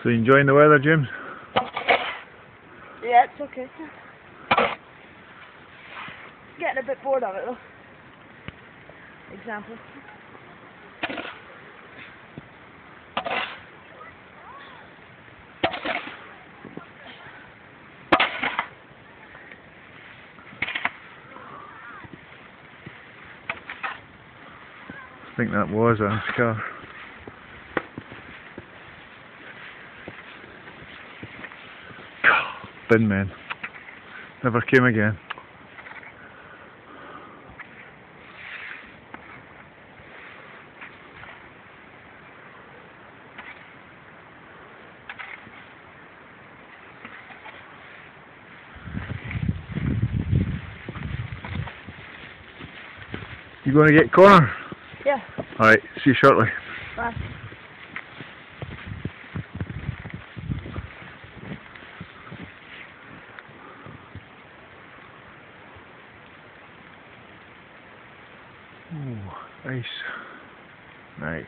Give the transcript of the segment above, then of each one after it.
So you enjoying the weather, James? Yeah, it's okay. Getting a bit bored of it though. Example. I think that was a scar. Bin man. Never came again. You going to get Connor? Yeah. Alright, see you shortly. Bye. Ooh, nice. Nice.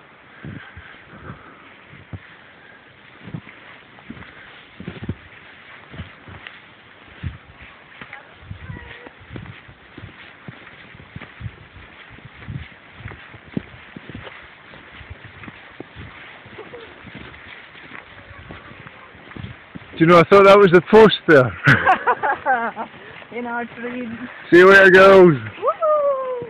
Do you know, I thought that was the post there. You know, it's really... See where it goes. Woohoo!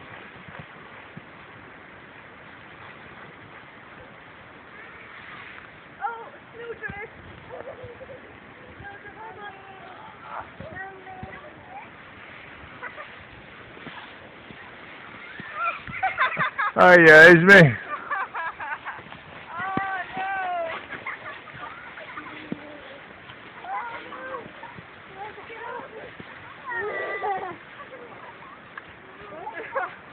Oh, snoozer! Oh yeah, it's me. Oh no!